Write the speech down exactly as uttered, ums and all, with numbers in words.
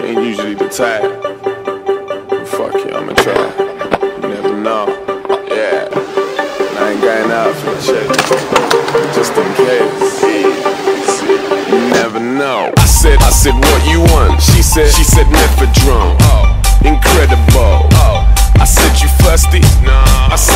ain't usually the type, but fuck it, I'ma try. You never know. Yeah, and I ain't going out for the check, just in case. You never know. I said, I said, what you want? She said, she said, methadone. Oh, incredible. Oh, I said, you thirsty? Nah. I said,